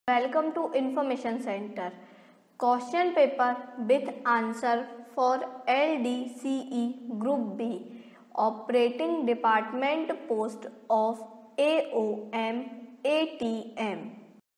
Welcome to Information Center. Question paper with answer for LDCE Group B. Operating Department Post of AOM ATM.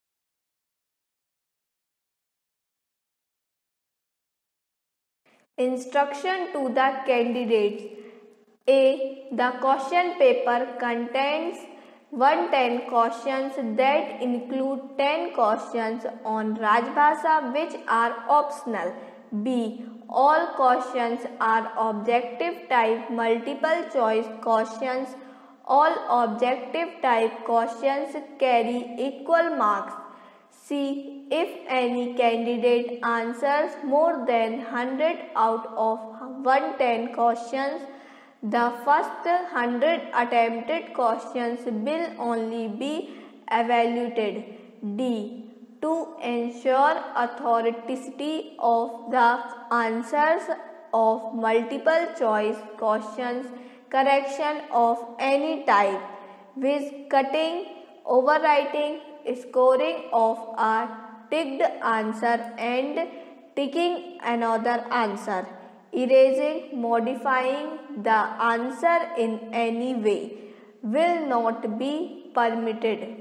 Instruction to the candidates. A. The question paper contains 110 questions that include 10 questions on Rajbhasha which are optional. B. All questions are objective type multiple choice questions. All objective type questions carry equal marks. C. If any candidate answers more than 100 out of 110 questions, the first 100 attempted questions will only be evaluated. D. To ensure authenticity of the answers of multiple choice questions, correction of any type, viz. Cutting, overwriting, scoring of a ticked answer and ticking another answer, erasing, modifying the answer in any way will not be permitted.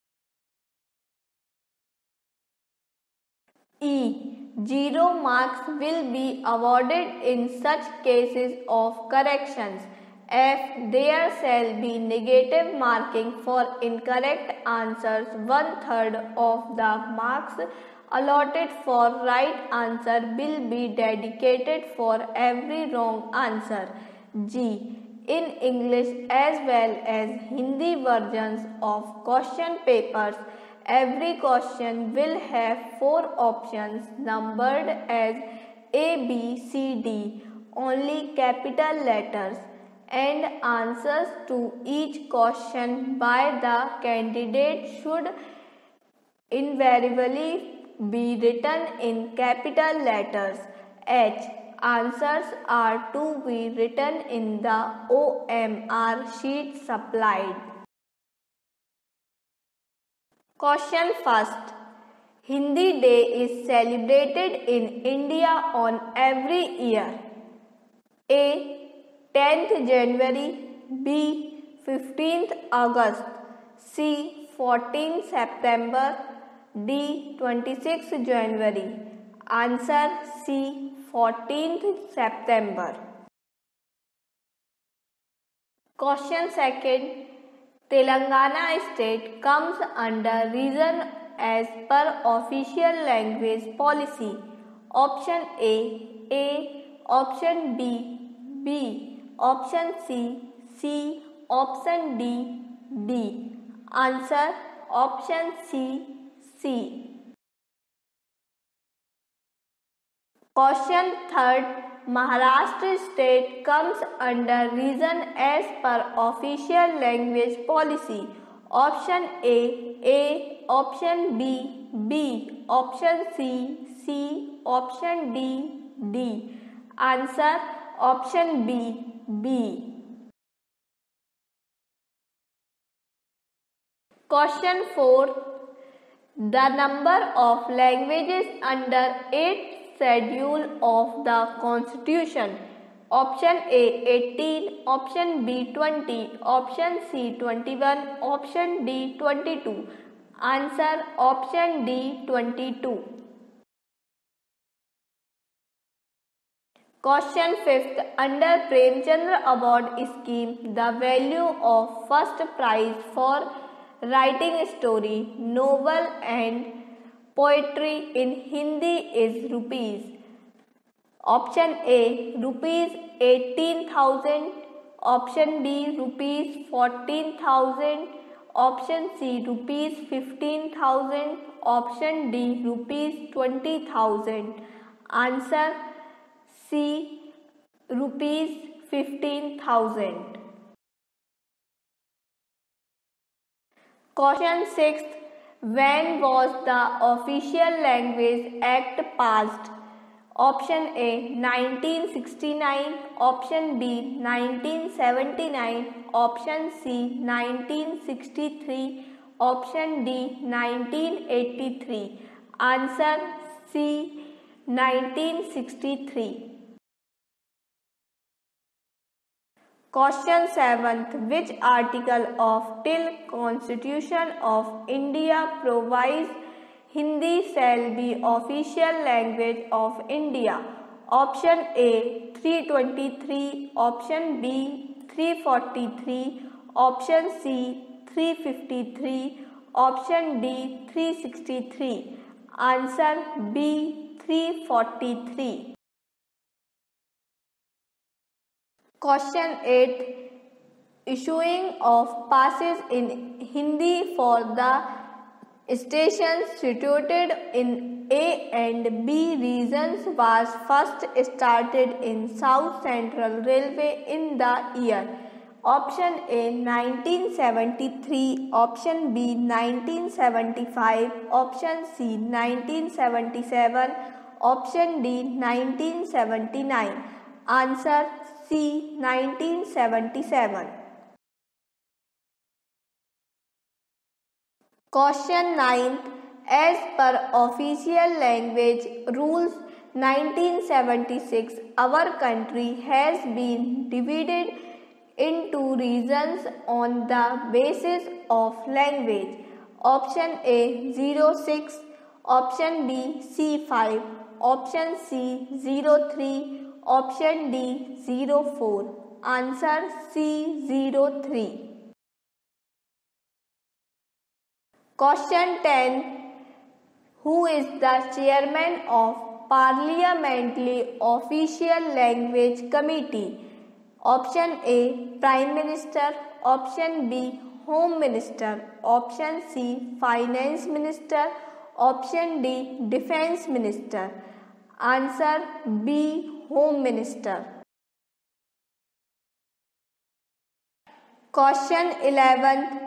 E. 0 marks will be awarded in such cases of corrections. F. There shall be negative marking for incorrect answers. 1/3 of the marks allotted for right answer will be dedicated for every wrong answer. G. In English as well as Hindi versions of question papers, every question will have 4 options numbered as A, B, C, D, only capital letters, and answers to each question by the candidate should invariably be written in capital letters. H. Answers are to be written in the OMR sheet supplied. Question first. Hindi Day is celebrated in India on every year. A. 10th January. B. 15th August. C. 14th September. D. 26th January. Answer C. 14th September. Question second. Telangana state comes under region as per official language policy. Option A. Option B. B. Option C. C. Option D. D. Answer option C. C. Question third. Maharashtra state comes under region as per official language policy. Option A. Option B. B. Option C. C. Option D. D. Answer option B. B. Question 4. The number of languages under 8th schedule of the Constitution. Option A 18, option B 20, option C 21, option D 22. Answer option D 22. Question 5th. Under Premchandra Award scheme, the value of first prize for writing story, novel and poetry in Hindi is rupees. Option A rupees 18,000, option B rupees 14,000, option C rupees 15,000, option D rupees 20,000. Answer C rupees 15,000. Question 6th. When was the Official Language Act passed? Option A 1969, option B 1979, option C 1963, Option D 1983. Answer C 1963. Question 7th. Which article of till Constitution of India provides Hindi shall be official language of India? Option A 323, option B 343, option C 353, option D 363. Answer B 343. Question 8. Issuing of passes in Hindi for the stations situated in A and B regions was first started in South Central Railway in the year. Option A 1973, option B 1975, option C 1977, option D 1979. Answer C 1977. Question 9. As per official language rules 1976, our country has been divided into regions on the basis of language. Option A 06, option B C5, option C 03, option D 04. Answer C 03. Question 10. Who is the chairman of Parliamentary Official Language Committee? Option A Prime Minister, option B Home Minister, option C Finance Minister, option D Defence Minister. Answer B Home Minister. Question 11.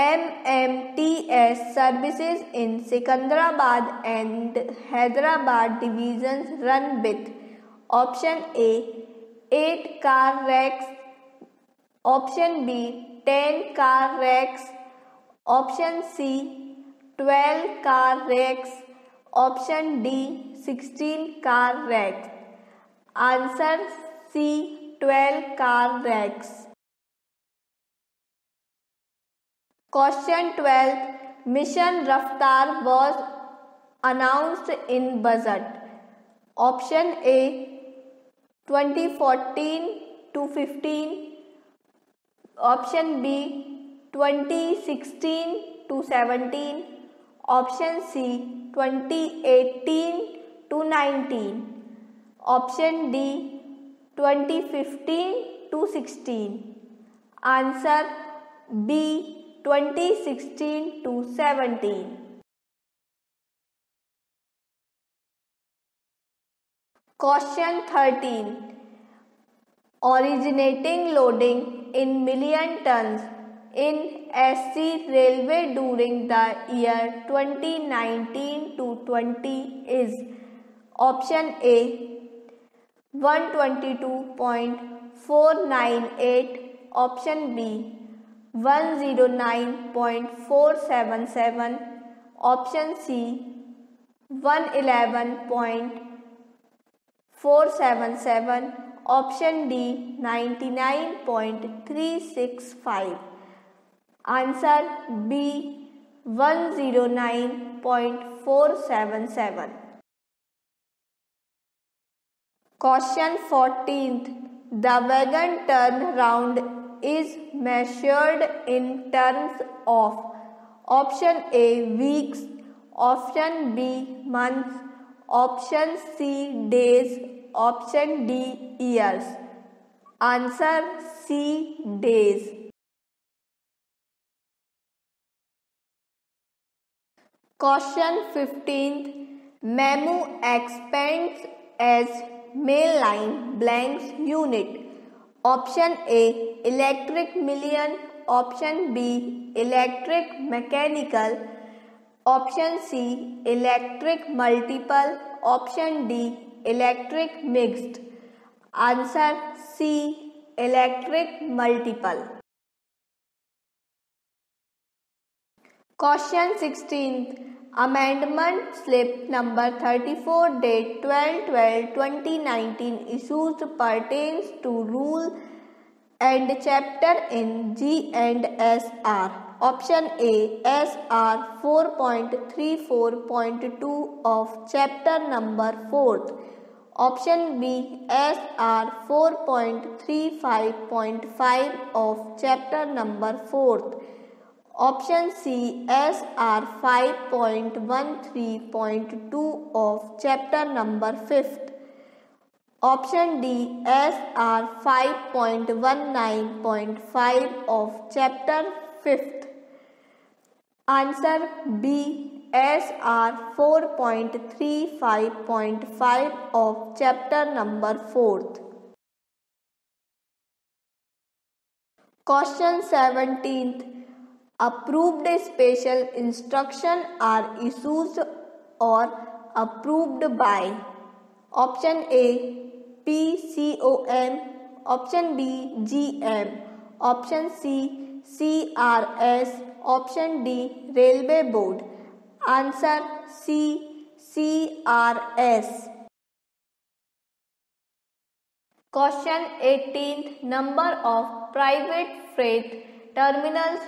MMTS services in Secunderabad and Hyderabad divisions run with option A 8 car racks, option B 10 car racks, option C 12 car racks, option D 16 car racks. Answer C 12 car racks. Question 12. Mission Raftar was announced in budget. Option A 2014 to 15, option B 2016 to 17, option C 2018 to 19, option D 2015 to 16. Answer B 2016 to 17. Question 13. Originating loading in million tons in SC Railway during the year 2019 to 20 is option A 122.498, option B 109.477, option C 111.477, option D 99.365. Answer B 109.477. Question 14th. The wagon turnaround is measured in terms of option A weeks, option B months, option C days, option D years. Answer C days. Question 15th. Memu expands as mail line blanks unit. Option A electric million, option B electric mechanical, option C electric multiple, option D electric mixed. Answer C electric multiple. Question 16th. Amendment slip number 34 date 12/12/2019 issued pertains to rule and chapter in G&SR. Option A, SR 4.34.2 of chapter number 4th. Option B, SR 4.35.5 of chapter number 4th. Option C, SR 5.13.2 of chapter number 5th. Option D, SR 5.19.5 of chapter 5th. Answer B, SR 4.35.5 of chapter number 4th. Question 17th. Approved special instruction are issued or approved by Option A, PCOM, Option B, GM, Option C, CRS, Option D, Railway Board. Answer C, CRS. Question 18th. Number of private freight terminals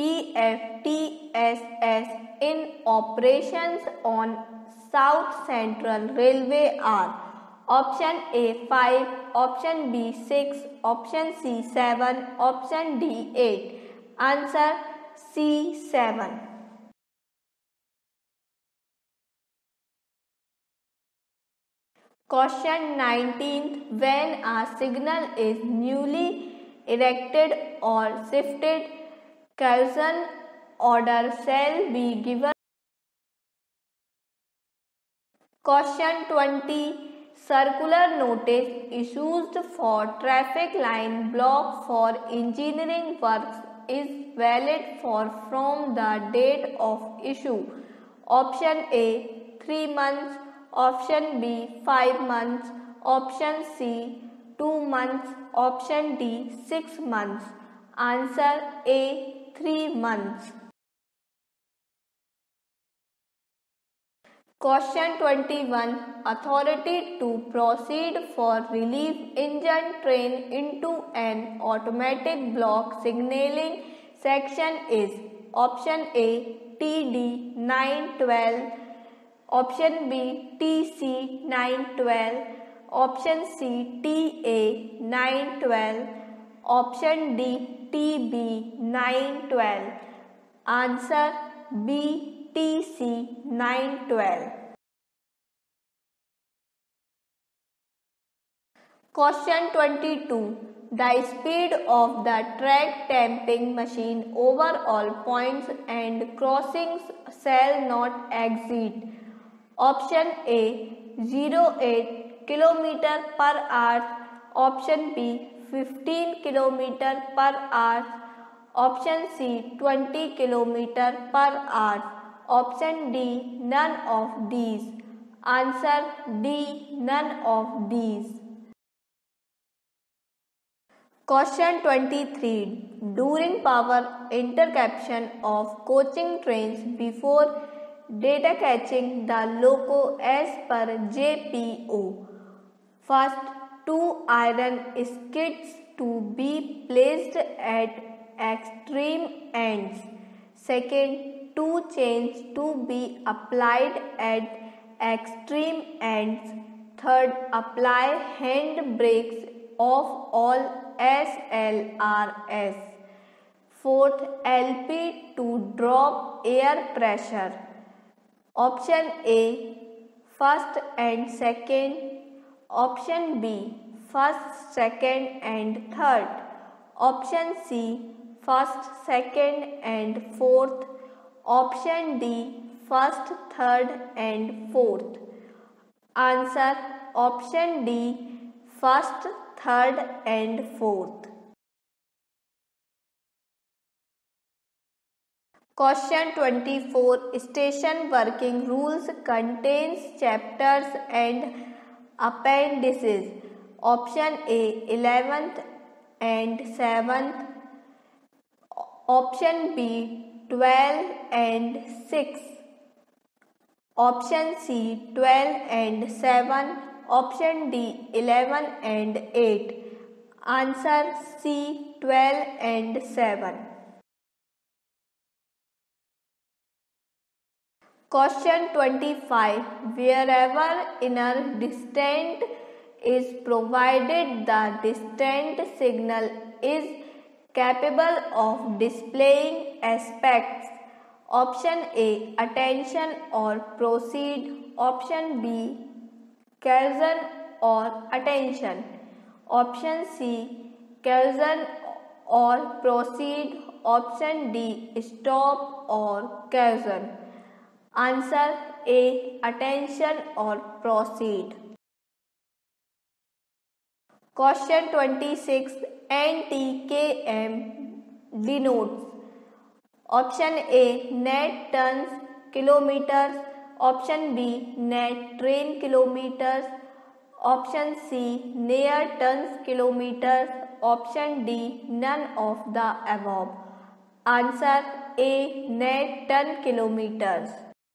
PFTSS in operations on South Central Railway are Option A 5, Option B 6, Option C 7, Option D 8. Answer C 7. Question 19th. When a signal is newly erected or shifted, caution order shall be given. Question 20. Circular notice issued for traffic line block for engineering works is valid for from the date of issue. Option A 3 months, Option B 5 months, Option C 2 months, Option D 6 months. Answer A 3 months. Question 21. Authority to proceed for relief engine train into an automatic block signaling section is Option A TD 912, Option B TC 912, Option C TA 912, Option D TB 912. Answer B TC 912. Question 22. The speed of the track tamping machine over all points and crossings shall not exceed Option A 08 km per hour, Option B 15 km per hour, Option C 20 km per hour, Option D none of these. Answer D none of these. Question 23. During power interception of coaching trains before data catching the loco as per JPO. First, 2 iron skids to be placed at extreme ends. Second, 2 chains to be applied at extreme ends. Third, apply hand brakes of all SLRS. Fourth, LP to drop air pressure. Option A first and second. Option B first, second and third. Option C first, second and fourth. Option D first, third and fourth. Answer Option D first, third and fourth. Question 24. Station working rules contains chapters and appendices. Option A 11th and 7th. Option B 12 and 6. Option C 12 and 7. Option D 11 and 8. Answer C 12 and 7. Question 25. Wherever inner distant is provided, the distant signal is capable of displaying aspects. Option A attention or proceed. Option B cohesion or attention. Option C cohesion or proceed. Option D stop or cohesion. Answer A attention or proceed. Question 26. NTKM denotes. Option A net tons kilometers. Option B net train kilometers. Option C near tons kilometers. Option D none of the above. Answer A net ton kilometers.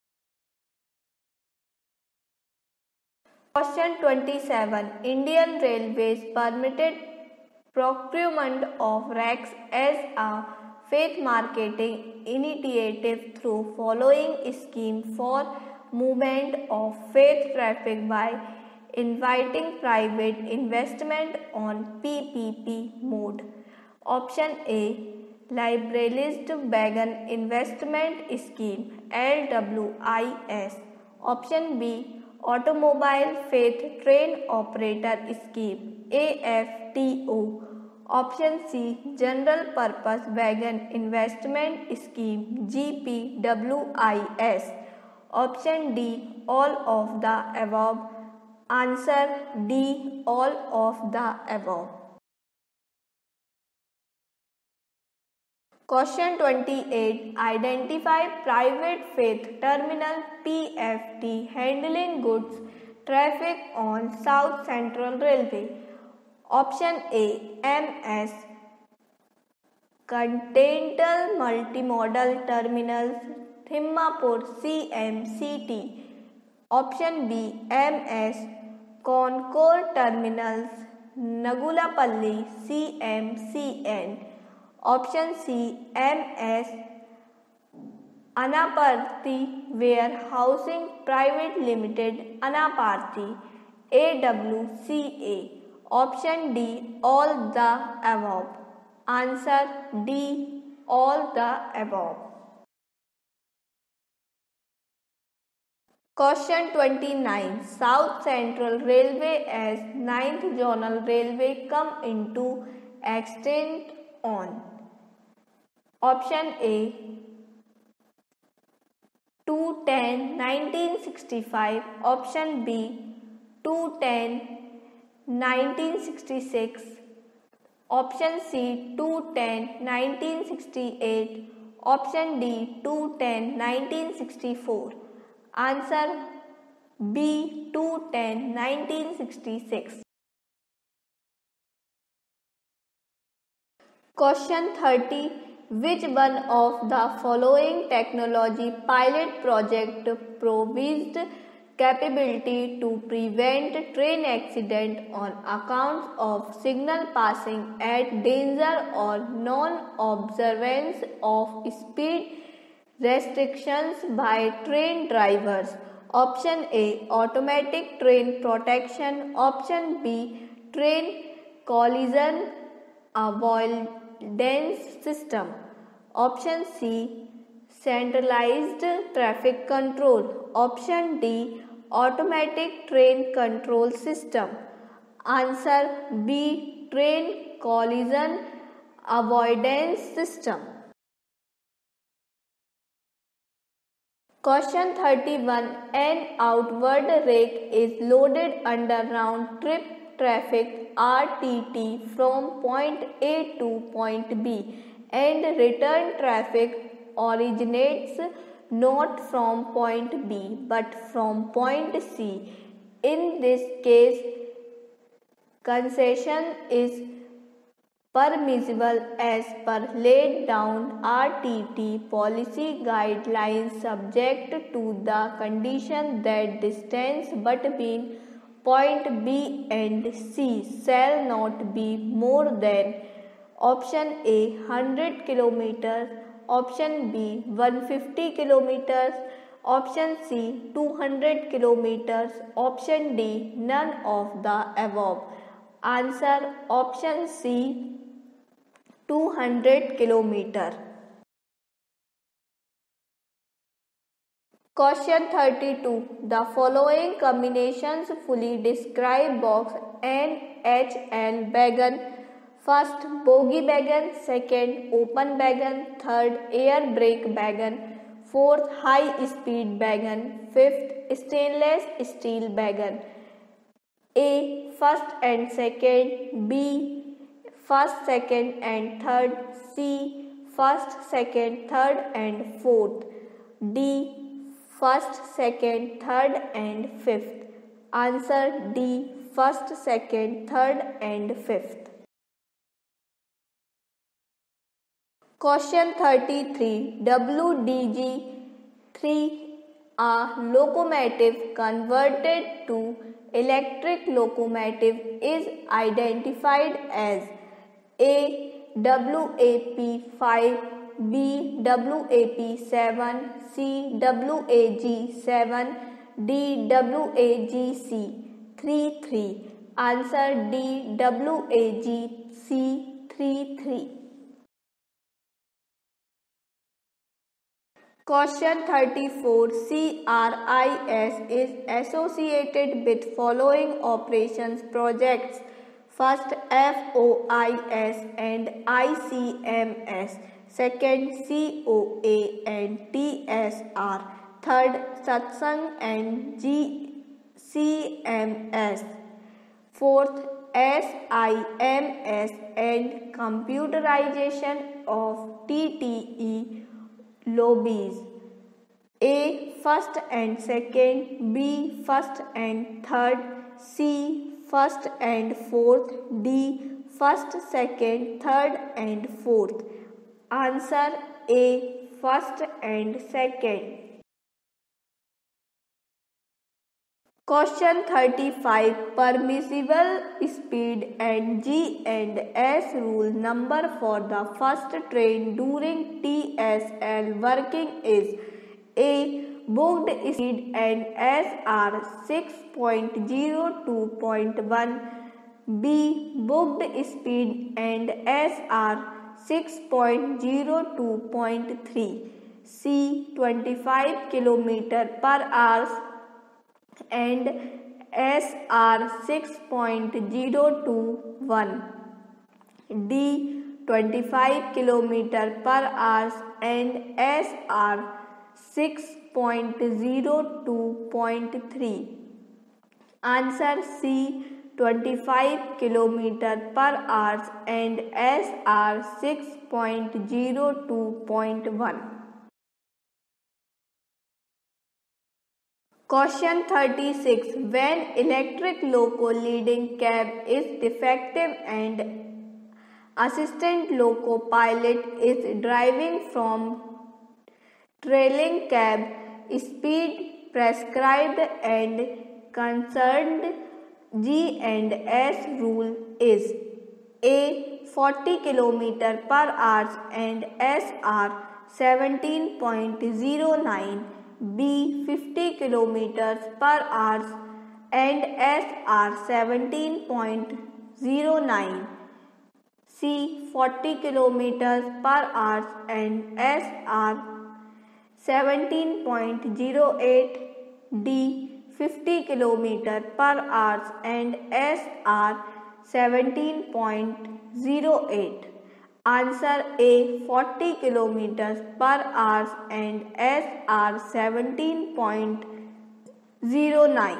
Question 27. Indian Railways permitted procurement of rakes as a faith marketing initiative through following scheme for movement of faith traffic by inviting private investment on PPP mode. Option A Liberalized Wagon Investment Scheme LWIS. Option B Automobile Faith Train Operator Scheme AFTO. Option C General Purpose Wagon Investment Scheme GPWIS. Option D all of the above. Answer D all of the above. Question 28. Identify private faith terminal PFT handling goods traffic on South Central Railway. Option A MS Continental Multimodal Terminals Thimmapur CMCT. Option B MS Concord Terminals Nagulapalli CMCN. Option C MS Anaparthi Warehousing Private Limited Anaparthi AWCA. Option D all the above. Answer D all the above. Question 29. South Central Railway as 9th Zonal Railway come into extent on. Option A 2/10/1965. Option B 2/10/1966. Option C 2/10/1968. Option D 2/10/1964. Answer B 2/10/1966. Question 30. Which one of the following technology pilot project provised capability to prevent train accident on account of signal passing at danger or non-observance of speed restrictions by train drivers? Option A automatic train protection. Option B train collision avoidance system. Option C centralized traffic control. Option D automatic train control system. Answer B train collision avoidance system. Question 31. An outward rake is loaded under round trip traffic RTT from point A to point B and return traffic originates not from point B but from point C. In this case, concession is permissible as per laid down RTT policy guidelines, subject to the condition that distance between point B and C shall not be more than option A 100 kilometers, option B 150 kilometers, option C 200 kilometers, option D none of the above. Answer option C 200 kilometer. Question 32. The following combinations fully describe box NHL wagon. First, bogie wagon. Second, open wagon. Third, air brake wagon. Fourth, high speed wagon. Fifth, stainless steel wagon. A. First and second. B. First, second and third. C. First, second, third and fourth. D. First, second, third and fifth. Answer D. First, second, third and fifth. Question 33. WDG 3, a locomotive converted to electric locomotive, is identified as A. WAP 5, B. WAP 7, C. WAG 7, D. WAGC 3. Answer D. WAGC 3. Question 34. CRIS is associated with following operations projects. First, FOIS and ICMS. Second, COA and TSR. Third, Satsang and GCMS. Fourth, SIMS and computerization of TTE lobbies. A. First and second. B. First and third. C. First and fourth. D. First, second, third and fourth. Answer A. First and second. Question 35. Permissible speed and G and S rule number for the first train during TSL working is A. Booked speed and SR 6.02.1. B. Booked speed and SR 6.02.3. C. 25 km per hour and SR 6.021. D. 25 km per hour and SR 6.02.3. Answer C. 25 km per hour and SR 6.02.1. Question 36. When electric loco leading cab is defective and assistant loco pilot is driving from trailing cab, speed prescribed and concerned G and S rule is A. 40 km per hour and SR 17.09. B. 50 km per hour and SR 17.09. C. 40 km per hour and SR 17.08. D. 50 km per hour and SR 17.08. Answer A. 40 km per hour and SR 17.09.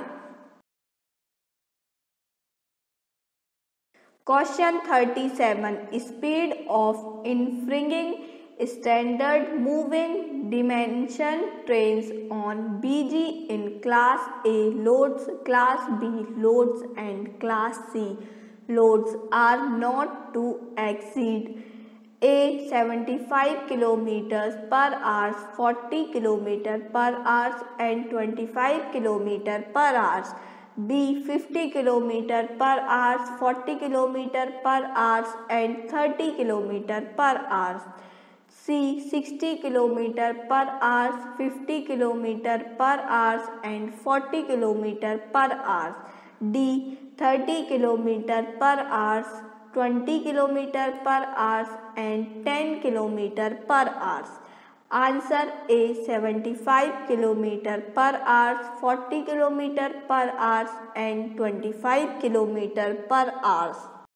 Question 37. Speed of infringing standard moving dimension trains on BG in Class A loads, Class B loads and Class C loads are not to exceed A 75 kilometers per hour, 40 kilometers per hour and 25 kilometers per hour. B 50 kilometers per hour, 40 kilometers per hour and 30 kilometers per hour. C 60 kilometers per hour, 50 kilometers per hour and 40 kilometers per hour. D 30 kilometers per hour, 20 kilometers per hour and 10 kilometers per hour. Answer A 75 kilometers per hour, 40 kilometers per hour and 25 kilometers per hour.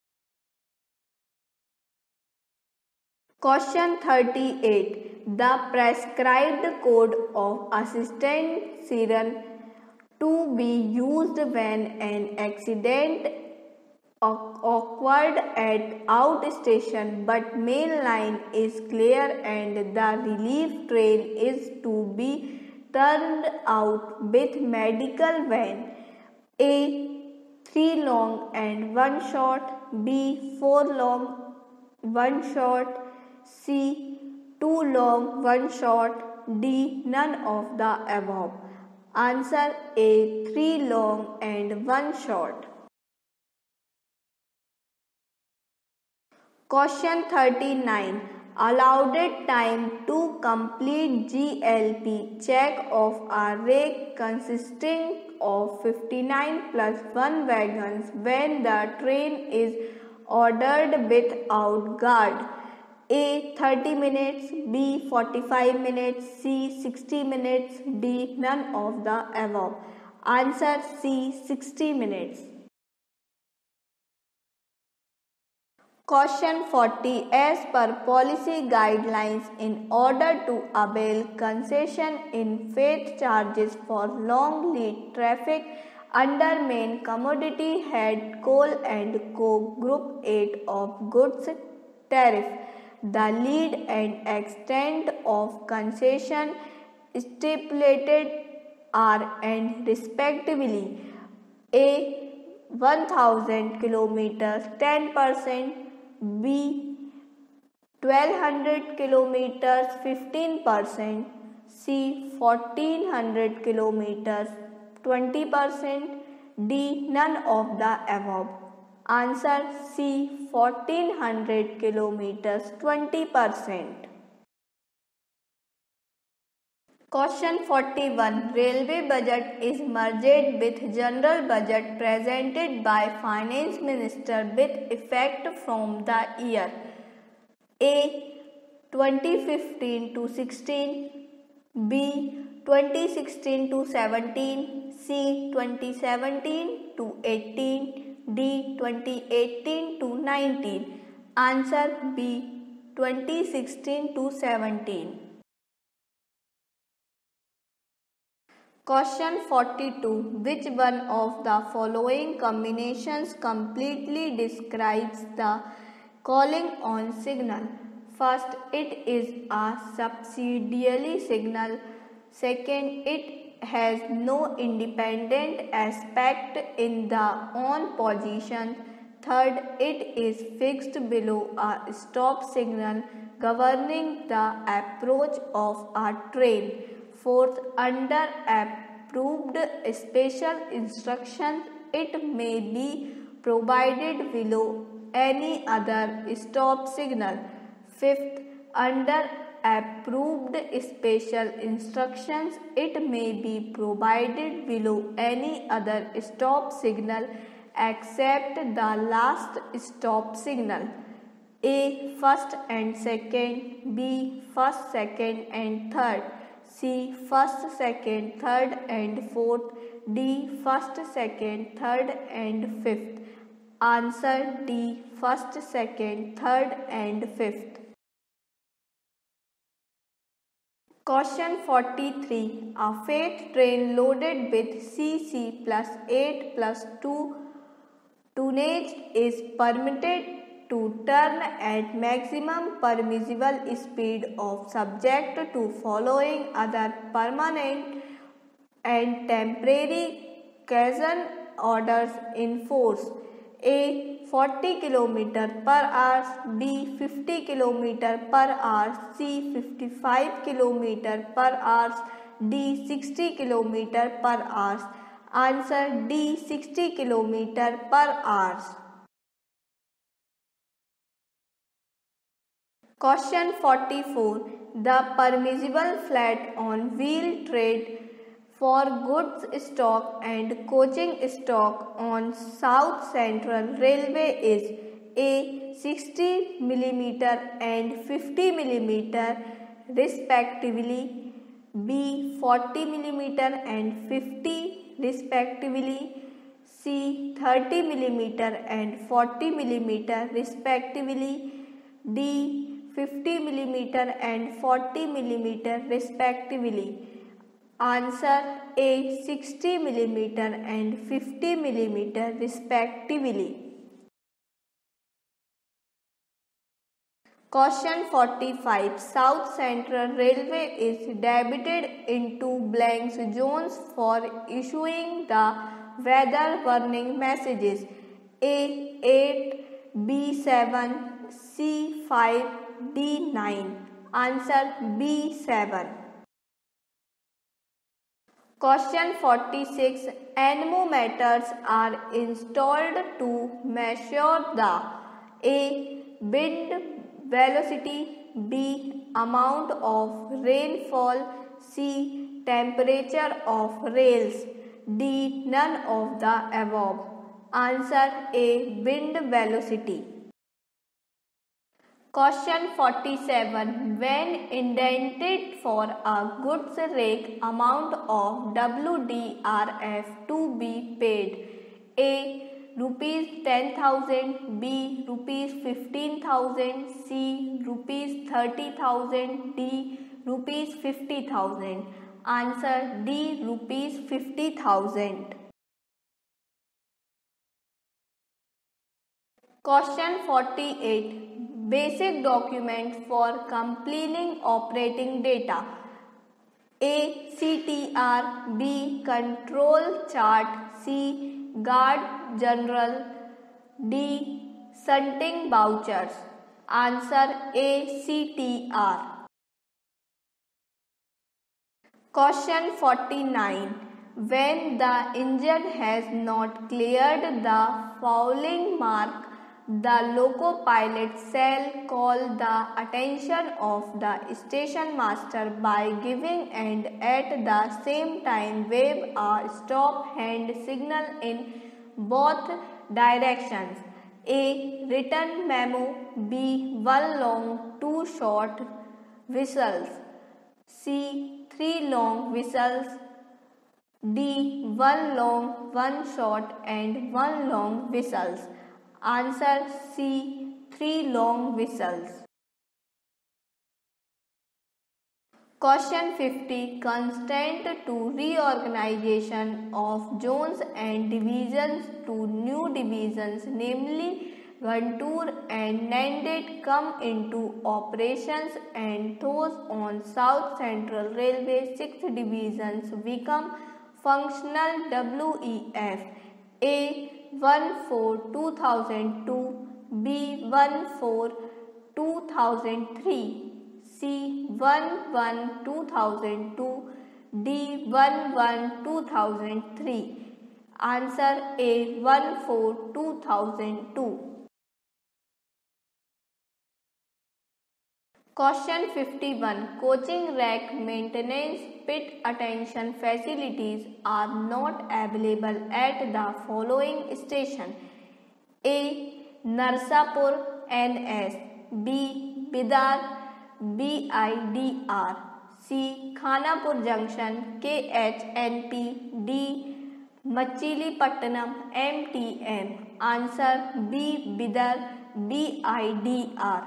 Question 38. The prescribed code of assistant siren to be used when an accident occurred at outstation but main line is clear and the relief train is to be turned out with medical van. A 3 long and 1 short, B 4 long 1 short, C 2 long 1 short, D none of the above. Answer A 3 long and 1 short. Question 39. Allowed time to complete GLP check of a rake consisting of 59 plus 1 wagons when the train is ordered without guard. A 30 minutes, B 45 minutes, C 60 minutes, D none of the above. Answer C 60 minutes. Question 40. As per policy guidelines, in order to avail concession in freight charges for long lead traffic under main commodity head coal and coke group 8 of goods tariff, the lead and extent of concession stipulated are and respectively A 1000 kilometers 10%, B 1200 kilometers 15%, C 1400 kilometers 20%, D none of the above. Answer C 1400 kilometers 20%. Question 41. Railway budget is merged with general budget presented by Finance Minister with effect from the year A 2015 to 16, B 2016 to 17, C 2017 to 18, D 2018 to 19. Answer B 2016 to 17. Question 42. Which one of the following combinations completely describes the calling on signal? First, it is a subsidiary signal. Second, it has no independent aspect in the on position. Third, it is fixed below a stop signal governing the approach of a train. Fourth, under approved special instructions, it may be provided below any other stop signal. Fifth, under approved special instructions, it may be provided below any other stop signal except the last stop signal. A. First and second, B. First, second and third, C. First, second, third and fourth, D. First, second, third and fifth. Answer D. First, second, third and fifth. Question 43. A freight train loaded with CC plus 8 plus 2 tonnage is permitted to turn at maximum permissible speed of subject to following other permanent and temporary caution orders in force. A 40 km per hour, B 50 km per hour, C 55 km per hour, D 60 km per hour. Answer D 60 km per hour. Question 44. The permissible flat on wheel trade for goods stock and coaching stock on South Central Railway is A 60 mm and 50 mm respectively, B 40 mm and 50 respectively, C 30 mm and 40 mm respectively, D 50 mm and 40 mm respectively. Answer A 60 mm and 50 mm respectively. Question 45. South Central Railway is divided into blank zones for issuing the weather warning messages. A 8, B 7, C 5, D 9. Answer B 7. Question 46. Anemometers are installed to measure the A. Wind velocity, B. Amount of rainfall, C. Temperature of rails, D. None of the above. Answer A. Wind velocity. Question 47. When indented for a goods rake, amount of WDRF to be paid? A. Rupees 10,000, B. Rupees 15,000, C. Rupees 30,000, D. Rupees 50,000. Answer D. Rupees 50,000. Question 48. Basic document for completing operating data. A. CTR, B. Control chart, C. Guard General, D. Shunting vouchers. Answer A. CTR. Question 49. When the engine has not cleared the fouling mark, the loco pilot shall call the attention of the station master by giving and at the same time wave a stop hand signal in both directions. A. Written memo, B. One long, two short whistles, C. Three long whistles, D. One long, one short and one long whistles. Answer C. Three long whistles. Question 50. Constant to reorganization of zones and divisions to new divisions, namely Guntur and Nanded, come into operations, and those on South Central Railway 6 divisions become functional WEF. A. 1-4-2002, B. 1-4-2003, C. 1-1-2002, D. 1-1-2003. Answer A. 1-4-2002. Question 51. Coaching rack maintenance pit attention facilities are not available at the following station. A. Narsapur NS, B. Bidar BIDR, C. Khanapur Junction KHNP, D. Machilipatnam MTM. Answer B. Bidar BIDR.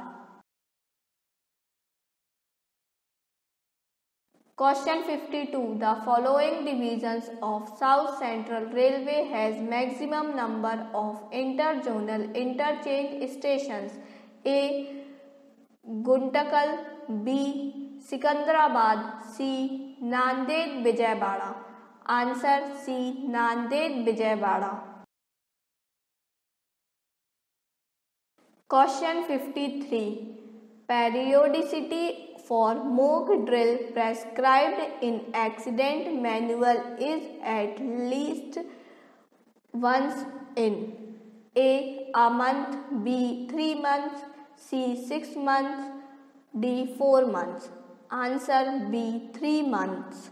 Question 52. The following divisions of South Central Railway has maximum number of interzonal interchange stations. A. Guntakal, B. Sikandrabad, C. Nanded Vijayawada. Answer C. Nanded Vijayawada. Question 53. Periodicity for mock drill prescribed in accident manual is at least once in A month, B 3 months, C 6 months, D 4 months. Answer B 3 months.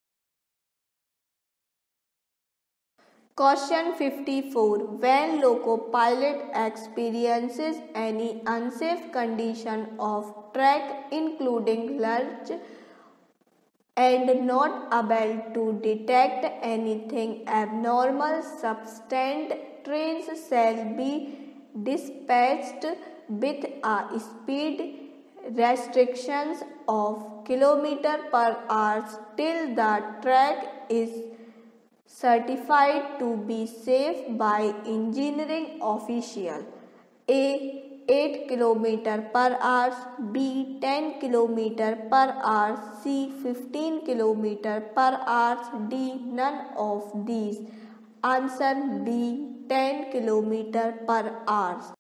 Question 54. When loco pilot experiences any unsafe condition of track including lurch and not able to detect anything abnormal, substandard trains shall be dispatched with a speed restrictions of km/h till the track is certified to be safe by engineering official. A 8 km/h, B 10 km/h, C 15 km/h, D none of these. Answer B 10 km/h.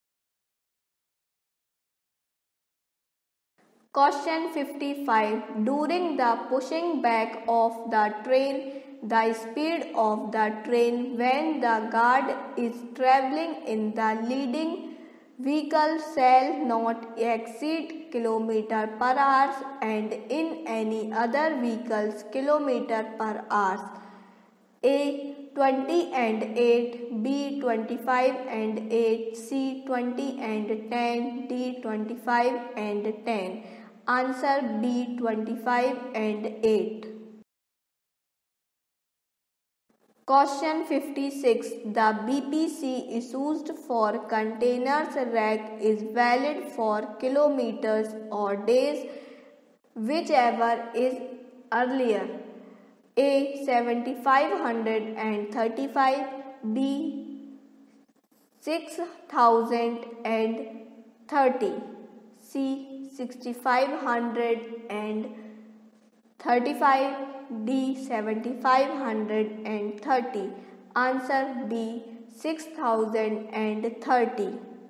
Question 55. During the pushing back of the train, the speed of the train when the guard is traveling in the leading vehicle shall not exceed km/h and in any other vehicles km/h. A 20 and 8, B 25 and 8, C 20 and 10, D 25 and 10. Answer B 25 and 8. Question 56. The BPC issued for containers rack is valid for kilometers or days, whichever is earlier. A 7535, B 6030, C 6535, D 7530. Answer B 6030.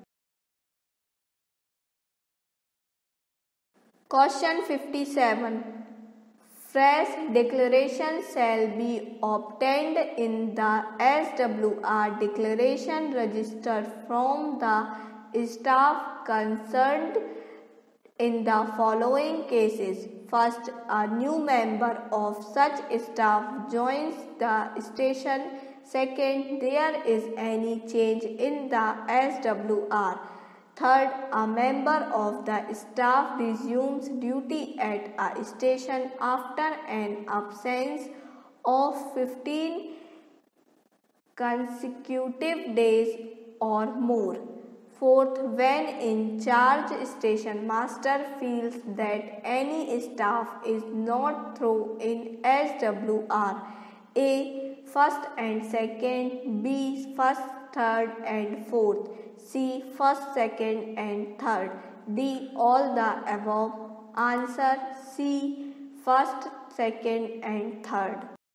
Question 57. Fresh declaration shall be obtained in the SWR declaration register from the staff concerned in the following cases. First, a new member of such staff joins the station. Second, there is any change in the SWR. Third, a member of the staff resumes duty at a station after an absence of 15 consecutive days or more. Fourth, when in charge station master feels that any staff is not through in SWR. A. First and second, B. First, third and fourth, C. First, second and third, D. All the above. Answer C. First, second and third.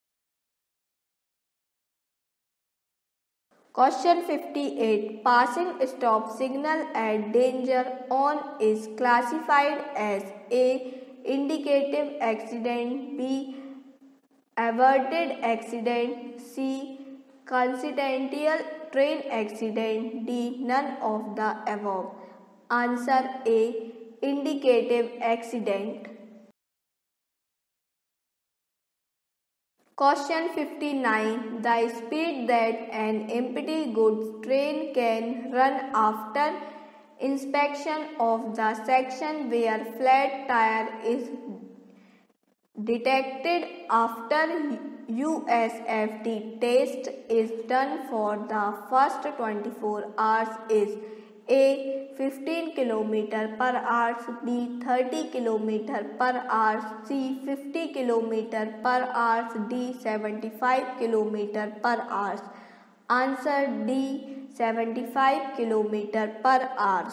Question 58. Passing stop signal at danger on is classified as A. Indicative accident, B. Averted accident, C. Coincidental train accident, D. None of the above. Answer A. Indicative accident. Question 59. The speed that an empty goods train can run after inspection of the section where flat tire is detected after USFT test is done for the first 24 hours is A. 15 km/h, B. 30 km/h, C. 50 km/h, D. 75 km/h. Answer D. 75 km/h.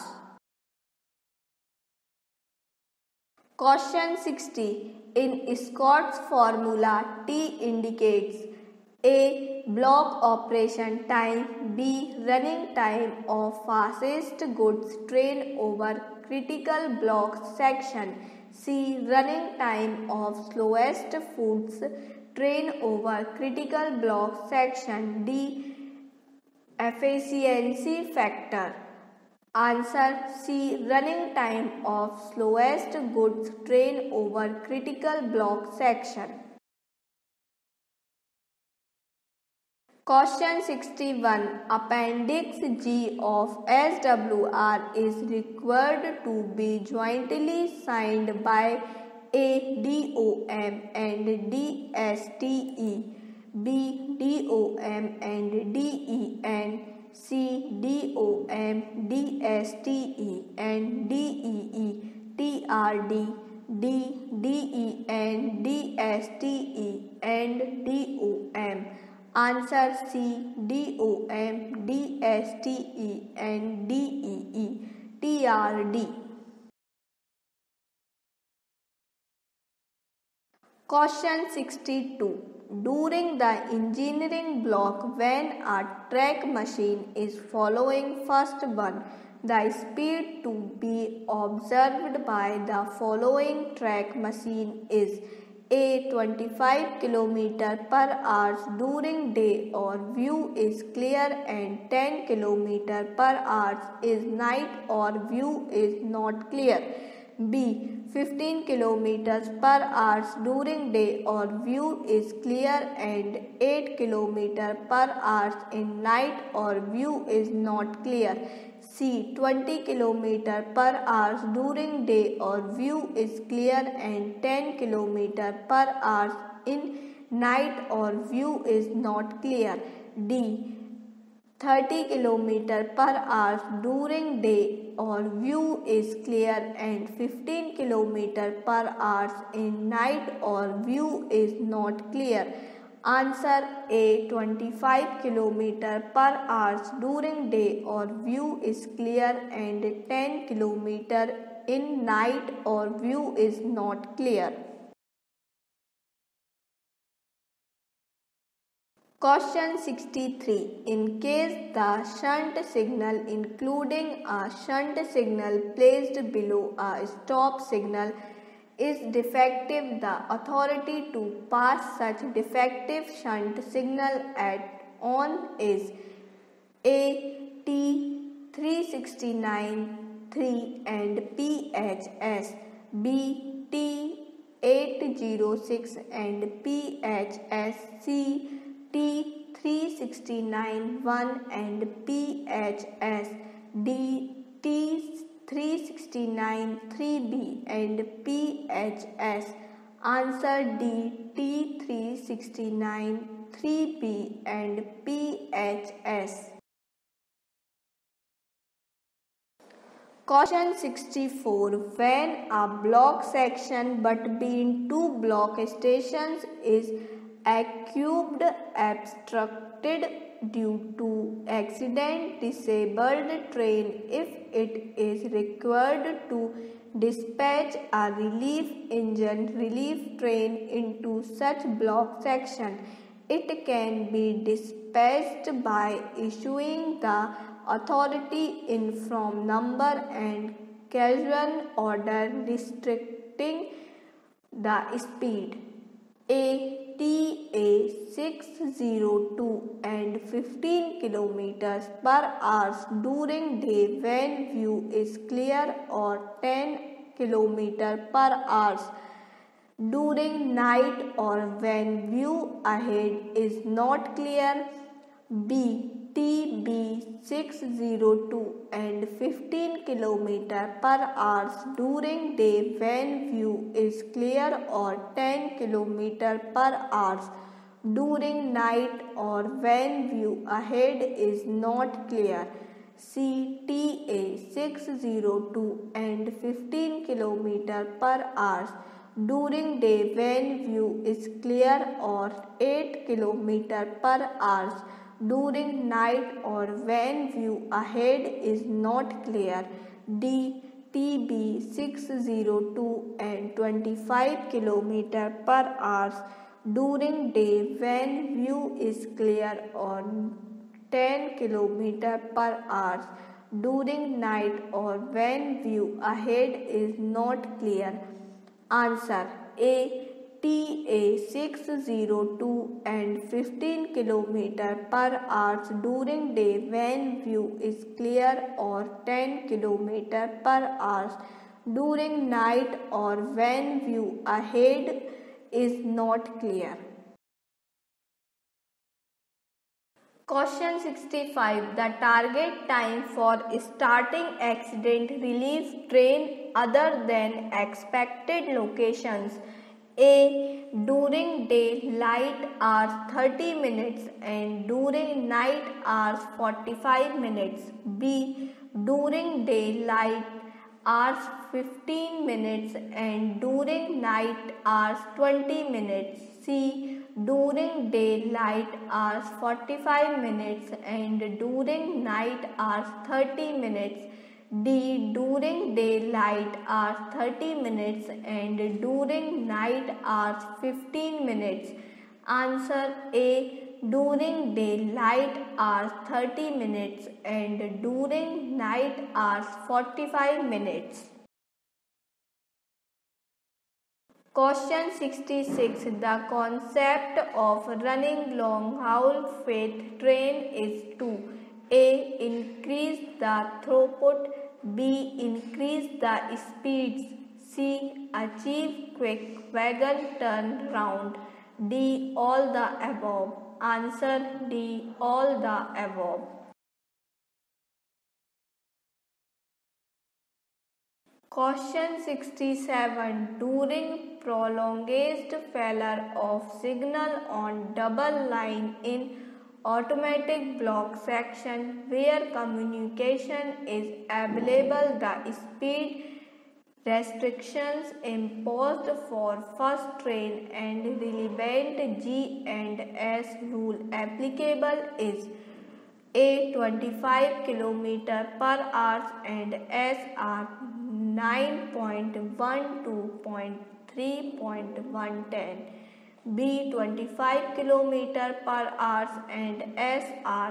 Question 60. In Scott's formula, T indicates A. Block operation time. B. Running time of fastest goods train over critical block section. C. Running time of slowest goods train over critical block section. D. Efficiency factor. Answer C. Running time of slowest goods train over critical block section. Question 61. Appendix G of SWR is required to be jointly signed by A. DOM and DSTE, B. DOM and DE, and C. DOM, DSTE and DEE, TRD, D. DE and DSTE and DOM. Answer C. DOM, DSTE and DEE, TRD. Question 62. During the engineering block, when a track machine is following first one, the speed to be observed by the following track machine is A. 25 km per hour during day or view is clear, and 10 km per hour is night or view is not clear. B. 15 km per hour during day or view is clear, and 8 km per hour in night or view is not clear. C. 20 km per hour during day or view is clear, and 10 km per hour in night or view is not clear. D. 30 km per hour during day or view is clear, and 15 km per hour in night or view is not clear. Answer A. 25 km per hour during day or view is clear, and 10 km in night or view is not clear. Question 63. In case the shunt signal, including a shunt signal placed below a stop signal, is defective, the authority to pass such defective shunt signal on is A. T 369-3 and PHS, B. T 806 and PHS, C. T 369-1 and PHS, D. T 369-3B and PHS. Answer D. T 369-3B and PHS. Question 64. When a block section between two block stations is acubed, obstructed due to accident, disabled train, if it is required to dispatch a relief train into such block section, it can be dispatched by issuing the authority inform number and casual order restricting the speed. A. TA 602 and 15 km per hour during day when view is clear, or 10 km per hour during night or when view ahead is not clear. B. TB 602 and 15 km per hour during day when view is clear, or 10 km per hour during night or when view ahead is not clear. C. TA 602 and 15 km per hour during day when view is clear, or 8 km per hour during night or when view ahead is not clear. D. TB 602 and 25 km per hour during day when view is clear or 10 km/h, during night or when view ahead is not clear. Answer A. TA 602 and 15 km/h during day when view is clear or 10 km/h during night or when view ahead is not clear. Question 65. The target time for starting accident relief train other than expected locations. A. During daylight hours 30 minutes and during night hours 45 minutes. B. During daylight hours 15 minutes and during night hours 20 minutes. C. During daylight hours 45 minutes and during night hours 30 minutes. D. During daylight hours 30 minutes and during night hours 15 minutes. Answer A. During daylight hours 30 minutes and during night hours 45 minutes. Question 66. The concept of running long haul freight train is to A. Increase the throughput, B. Increase the speeds, C. Achieve quick wagon turnaround, D. All the above. Answer D. All the above. Question 67. During prolonged failure of signal on double line in automatic block section where communication is available, the speed restrictions imposed for first train and relevant G and S rule applicable is A. 25 km/h and S are 9.12.3.110. B. 25 km/h and S are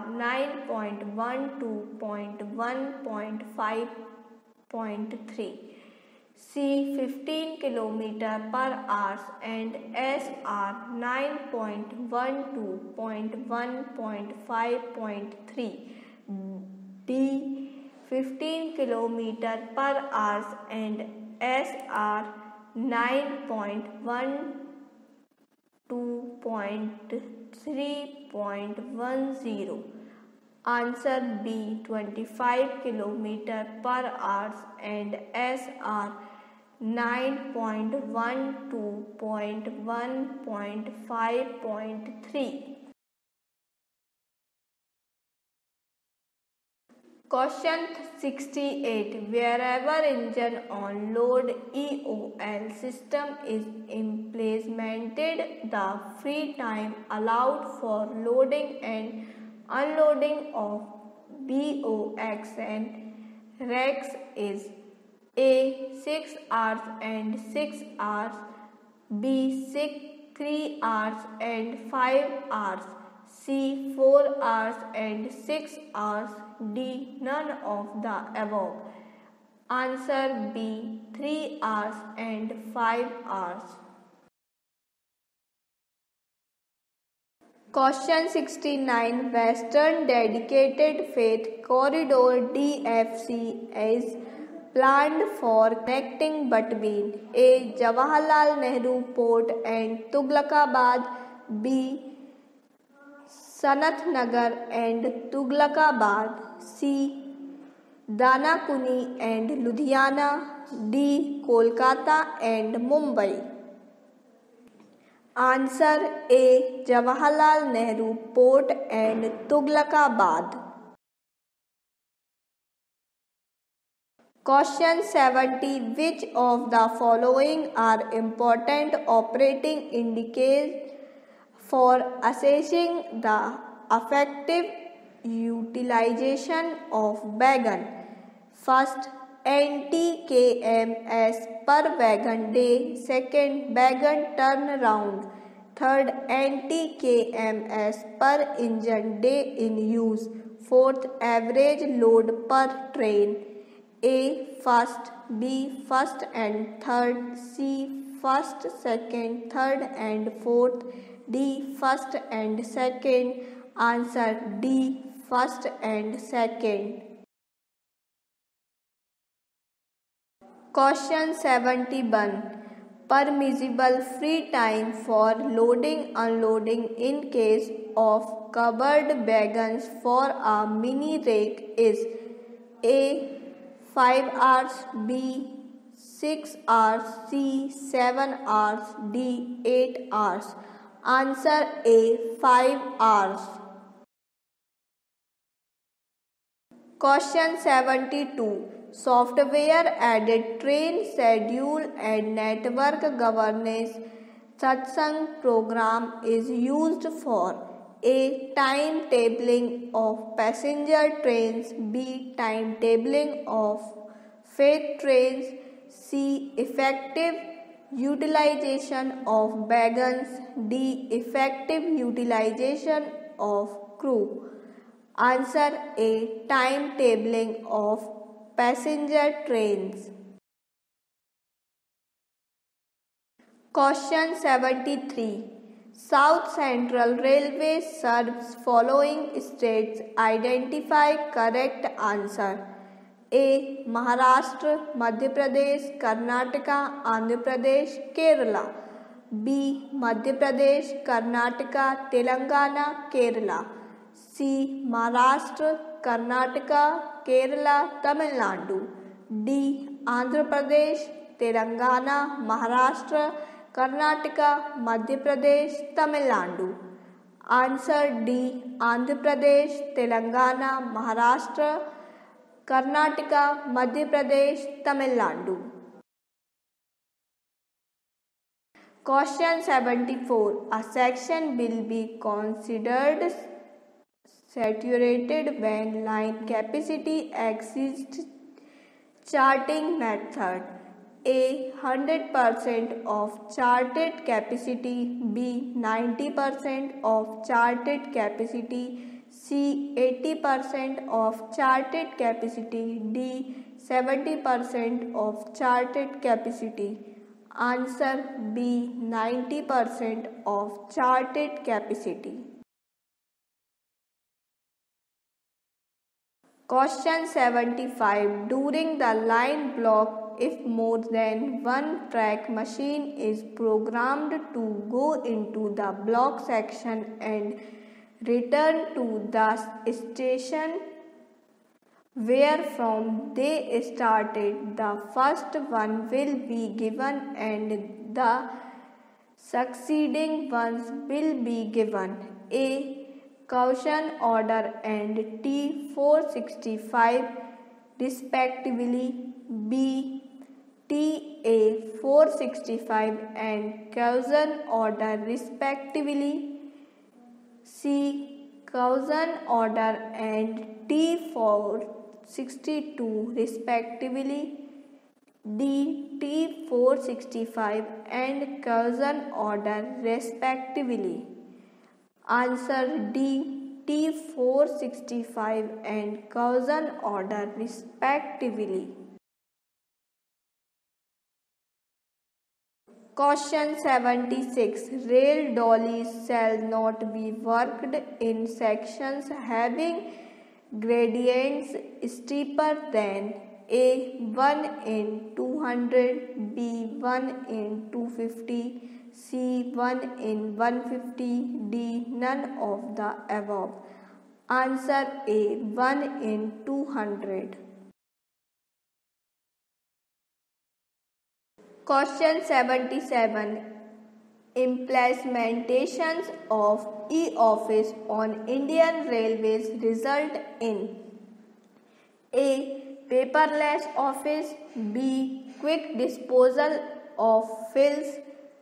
9.12.1.5.3. C. 15 km/h and S are 9.12.1.5.3. D. 15 km/h and S are 9.12.3.10. Answer B. 25 km/h and S are 9.12.1.5.3. Question 68. Wherever engine on load EOL system is implemented, the free time allowed for loading and unloading of BOX and REX is A. 6 hours and 6 hours, B. 3 hours and 5 hours, C. 4 hours and 6 hours, D. None of the above. Answer B. 3 hours and 5 hours. Question 69. Western Dedicated Freight Corridor DFC is planned for connecting between A. Jawaharlal Nehru Port and Tughlakabad, B. Sanathnagar and Tughlakabad, C. Danakuni and Ludhiana, D. Kolkata and Mumbai. Answer A. Jawaharlal Nehru Port and Tughlakabad. Question 70. Which of the following are important operating indicators for assessing the effective utilization of wagon? First, NTKMS per wagon day. Second, wagon turnaround. Third, 90 kms per engine day in use. Fourth, average load per train. A. First. B. First and third. C. First, second, third and fourth. D. First and second. Answer D. First and second. Question 71. Permissible free time for loading unloading in case of covered wagons for a mini rake is A. 5 hours, B. 6 hours, C. 7 hours, D. 8 hours. Answer A. 5 hours. Question 72. Software added train schedule and network governance satsang program is used for A. Timetabling of passenger trains, B. Timetabling of freight trains, C. Effective utilization of wagons, D. Effective utilization of crew. Answer A. Timetabling of passenger trains. Question 73. South Central Railway serves following states. Identify correct answer. A. Maharashtra, Madhya Pradesh, Karnataka, Andhra Pradesh, Kerala. B. Madhya Pradesh, Karnataka, Telangana, Kerala. C. Maharashtra, Karnataka, Kerala, Tamil Nadu. D. Andhra Pradesh, Telangana, Maharashtra, Karnataka, Madhya Pradesh, Tamil Nadu. Answer D. Andhra Pradesh, Telangana, Maharashtra, Karnataka, Madhya Pradesh, Tamil Nadu. Question 74. A section will be considered saturated when line capacity exceeds charting method. A. 100% of charted capacity, B. 90% of charted capacity, C. 80% of charted capacity, D. 70% of charted capacity. Answer B. 90% of charted capacity. Question 75. During the line block, if more than one track machine is programmed to go into the block section and return to the station where from they started, the first one will be given and the succeeding ones will be given. A. Caution order and T465 respectively. B. TA 465 and caution order respectively. C. Caution order and T462 respectively. D. T465 and caution order respectively. Answer D. T465 and caution order respectively. Question 76. Rail dollies shall not be worked in sections having gradients steeper than A. 1 in 200, B. 1 in 250, C. 1 in 150, D. None of the above. Answer A. 1 in 200. Question 77. Implementations of e-office on Indian Railways result in A. Paperless office, B. Quick disposal of files,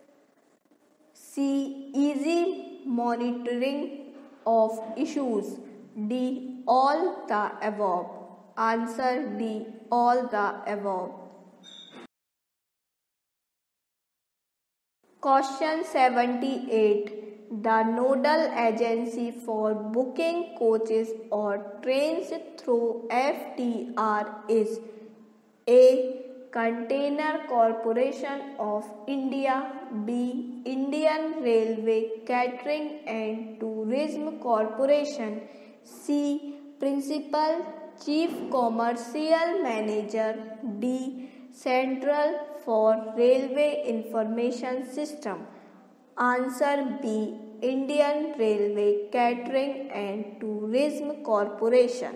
C. Easy monitoring of issues, D. All the above. Answer D. All the above. Question 78. The nodal agency for booking coaches or trains through FTR is A. Container Corporation of India, B. Indian Railway Catering and Tourism Corporation, C. Principal Chief Commercial Manager, D. Central for Railway Information System. Answer B. Indian Railway Catering and Tourism Corporation.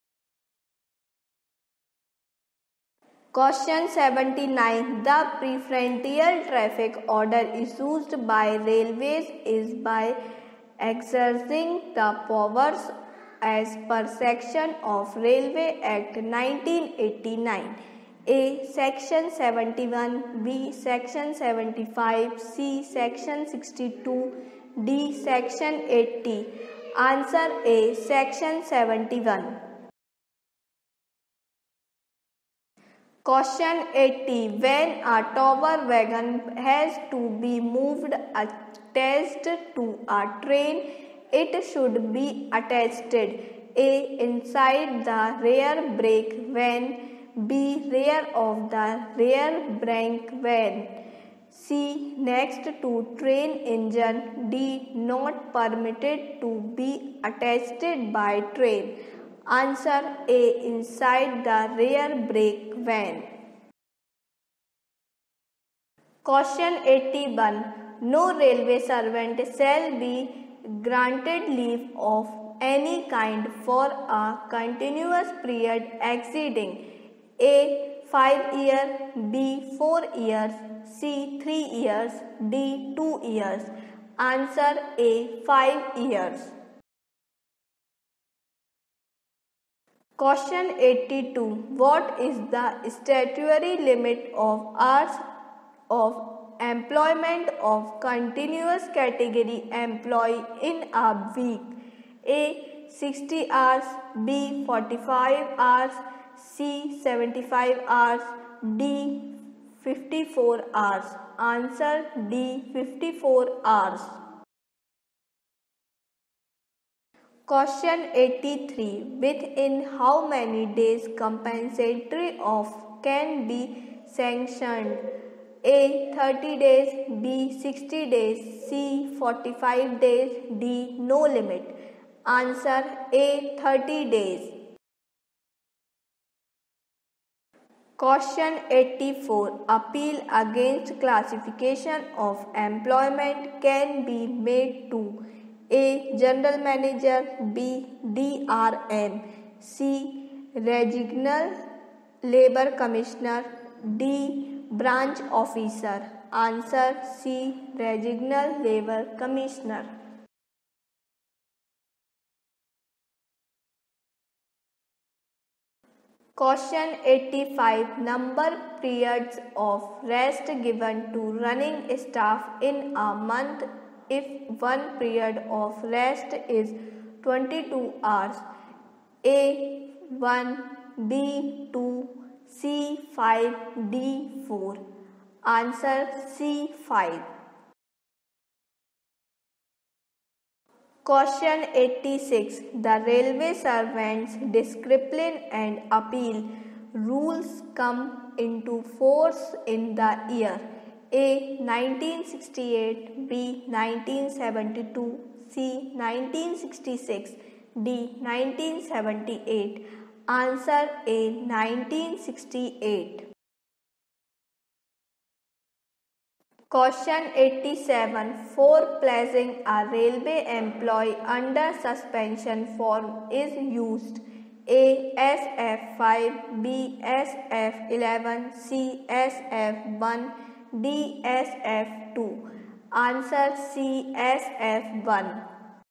Question 79. The preferential traffic order issued by railways is by exercising the powers as per section of Railway Act 1989. A. Section 71, B. Section 75, C. Section 62, D. Section 80. Answer A. Section 71. Question 80. When a tower wagon has to be moved attached to a train, it should be attached A. Inside the rear brake van, B. Rear of the rear brake van, C. Next to train engine, D. Not permitted to be attached by train. Answer A. Inside the rear brake van. Question 81. No railway servant shall be granted leave of any kind for a continuous period exceeding A. 5 years, B. 4 years, C. 3 years, D. 2 years. Answer A. 5 years. Question 82. What is the statutory limit of hours of employment of continuous category employee in a week? A. 60 hours, B. 45 hours, C. 75 hours, D. 54 hours. Answer D. 54 hours. Question 83. Within how many days compensatory off can be sanctioned? A. 30 days, B. 60 days, C. 45 days, D. No limit. Answer A. 30 days. Question 84. Appeal against classification of employment can be made to A. General Manager, B. DRM, C. Regional Labour Commissioner, D. Branch Officer. Answer C. Regional Labour Commissioner. Question 85. Number periods of rest given to running staff in a month if one period of rest is 22 hours. A. 1, B. 2, C. 5, D. 4. Answer C. 5. Question 86. The railway servants' discipline and appeal rules come into force in the year A. 1968, B. 1972, C. 1966, D. 1978. Answer A. 1968. Question 87. For placing a railway employee under suspension form is used A. SF5, B. SF11, C. SF1, D. SF2. Answer C. SF1.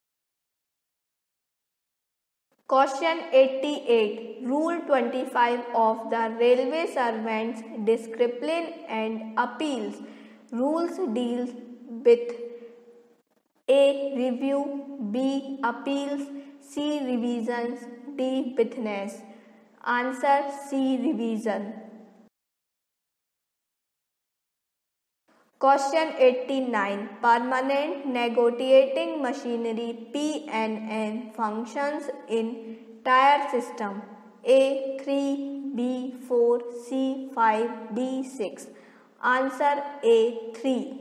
Question 88. Rule 25 of the Railway Servants' Discipline and Appeals Rules deals with A. Review, B. Appeals, C. Revisions, D. Witness. Answer C. Revision. Question 89. Permanent negotiating machinery PNN functions in tire system. A 3, B 4, C 5, D 6. Answer A 3.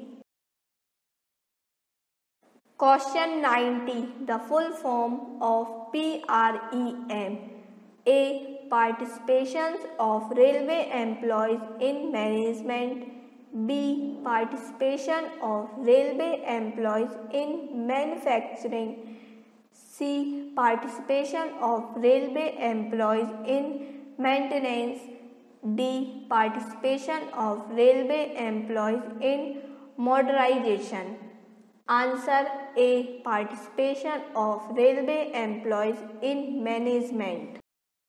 Question 90. The full form of PREM. A. Participations of railway employees in management. B. Participation of railway employees in manufacturing. C. Participation of railway employees in maintenance. D. Participation of railway employees in modernization. Answer A. Participation of railway employees in management.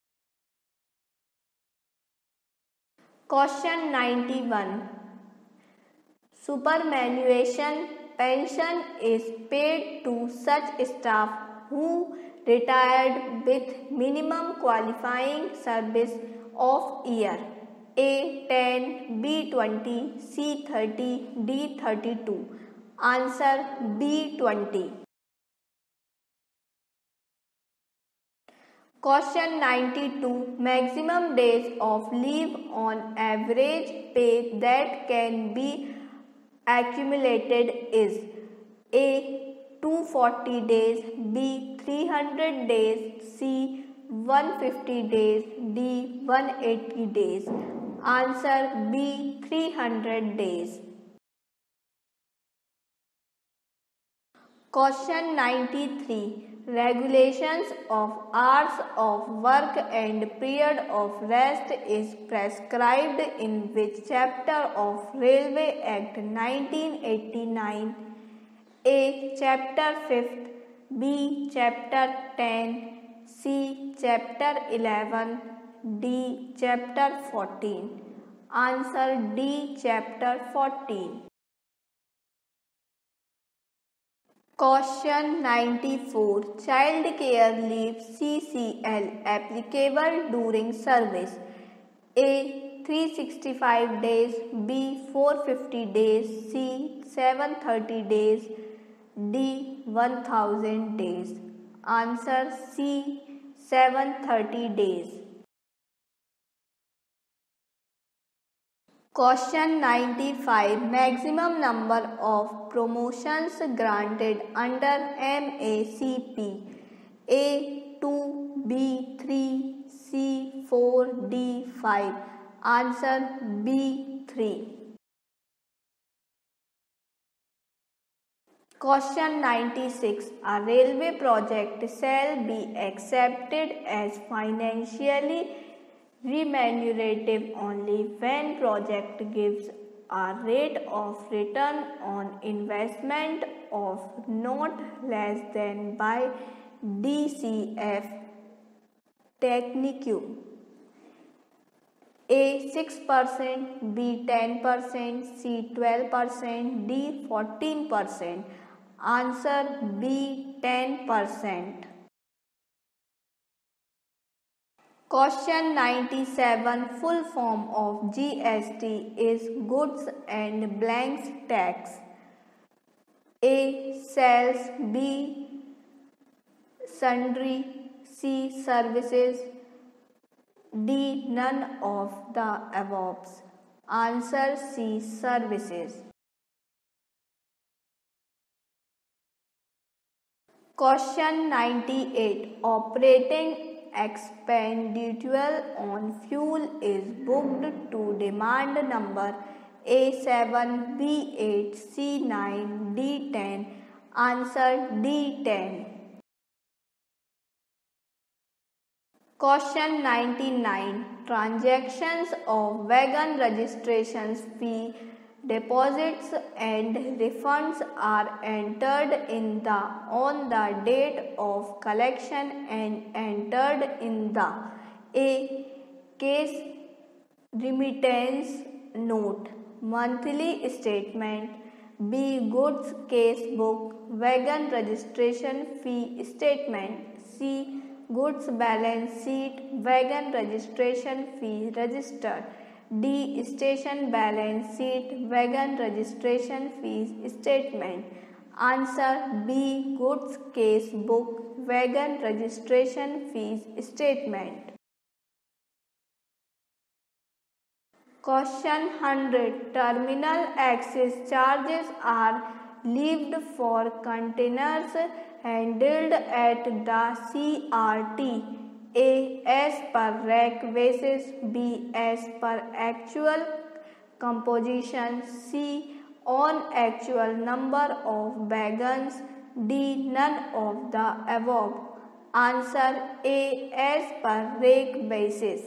Question 91. Superannuation pension is paid to such staff who retired with minimum qualifying service of year. A 10, B 20, C 30, D 32. Answer B 20. Question 92. Maximum days of leave on average pay that can be accumulated is A 240 days, B 300 days, C 150 days, D 180 days. Answer B 300 days. Question 93. Regulations of hours of work and period of rest is prescribed in which chapter of Railway Act 1989? A. Chapter 5th, B. Chapter 10, C. Chapter 11, D. Chapter 14. Answer D. Chapter 14. Question 94. Child care leave CCL applicable during service. A 365 days, B 450 days, C 730 days, D 1000 days. Answer C 730 days. Question 95. Maximum number of promotions granted under MACP. A 2, B 3, C 4, D 5. Answer B 3. Question 96. A railway project shall be accepted as financially remunerative only when project gives a rate of return on investment of not less than by DCF technique. A 6%, B 10%, C 12%, D 14%. Answer B 10%. Question 97. Full form of GST is Goods and Blanks Tax. A. Sales, B. Sundry, C. Services, D. None of the above. Answer C. Services. Question 98. Operating expenditure on fuel is booked to demand number A7, B8, C9, D10. Answer D10. Question 99. Transactions of wagon registrations fee, deposits and refunds are entered in the on the date of collection and entered in the A. Case remittance note, monthly statement, B. Goods case book, wagon registration fee statement, C. Goods balance sheet, wagon registration fee register, D. Station balance sheet, wagon registration fees statement. Answer B. Goods case book, wagon registration fees statement. Question 100. Terminal access charges are levied for containers handled at the CRT. A. As per rack basis. B. As per actual composition. C. On actual number of wagons. D. None of the above. Answer A. As per rack basis.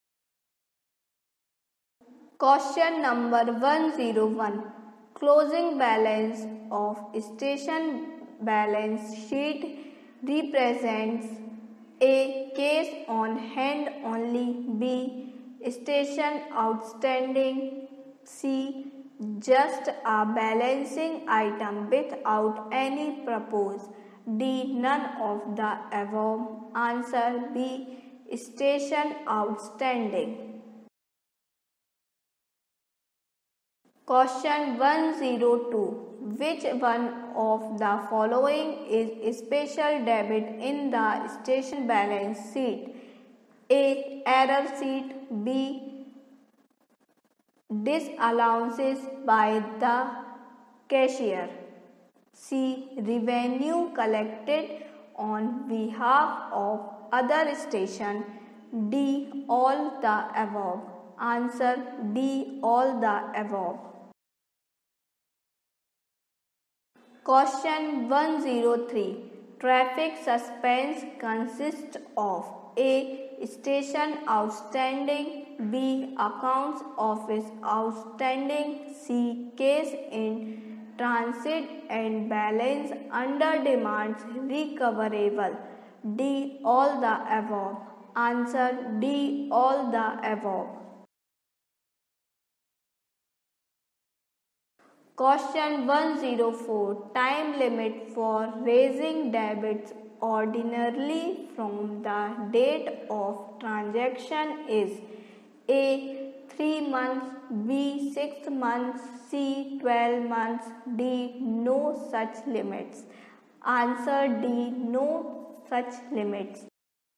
Question number 101. Closing balance of station balance sheet represents A. Cash on hand only. B. Station outstanding. C. Just a balancing item without any purpose. D. None of the above. Answer B. Station outstanding. Question 102. Which one of the following is special debit in the station balance sheet? A. Error sheet. B. Disallowances by the cashier. C. Revenue collected on behalf of other station. D. All the above. Answer D. All the above. Question 103. Traffic suspense consists of A. Station outstanding. B. Accounts office outstanding. C. Case in transit and balance under demands recoverable. D. All the above. Answer D. All the above. Question 104. Time limit for raising debits ordinarily from the date of transaction is A. 3 months. B. 6 months. C. 12 months. D. No such limits. Answer D. No such limits.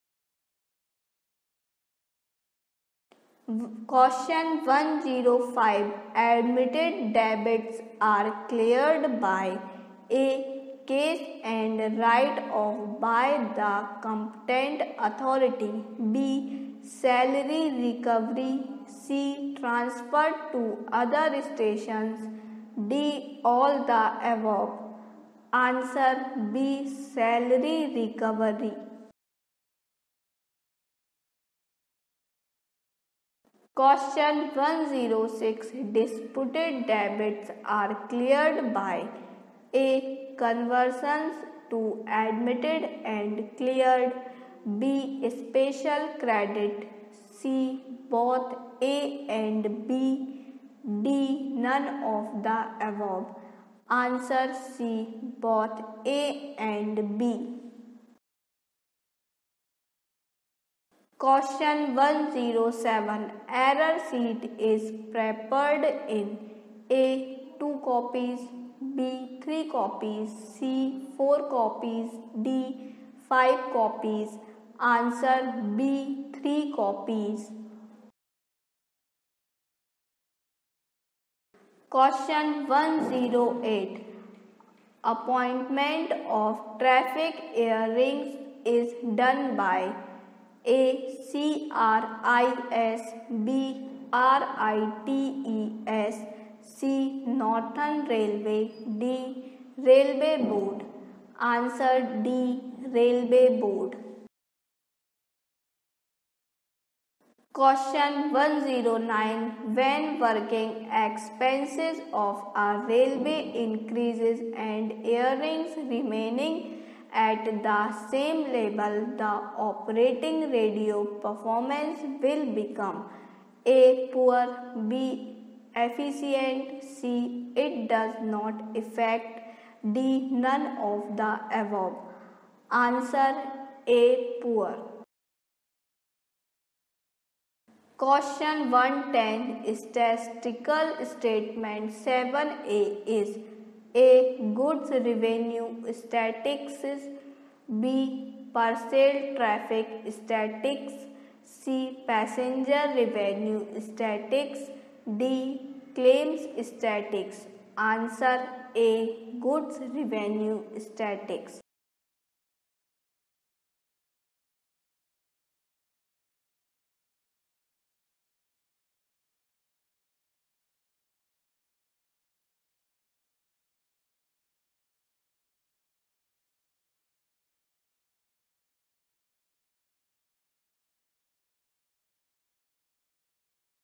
Question 105. Admitted debits are cleared by A. Case and write off by the competent authority. B. Salary recovery. C. Transfer to other stations. D. All the above. Answer B. Salary recovery. Question 106. Disputed debits are cleared by A. Conversions to admitted and cleared. B. Special credit. C. Both A and B. D. None of the above. Answer C. Both A and B. Question 107. Error sheet is prepared in A. 2 copies. B. 3 copies. C. 4 copies. D. 5 copies. Answer B. 3 copies. Question 108. Appointment of traffic hearings is done by A. CRIS. B. RITES. C. Northern Railway. D. Railway Board. Answer D. Railway Board. Question 109. When working expenses of a railway increases and earnings remaining at the same level, the operating radio performance will become A. Poor. B. Efficient. C. It does not affect. D. None of the above. Answer A. Poor. Question 110 Statistical Statement 7a is A. Goods revenue statistics, B. Parcel traffic statistics, C. Passenger revenue statistics, D. Claims statistics. Answer A. Goods revenue statistics.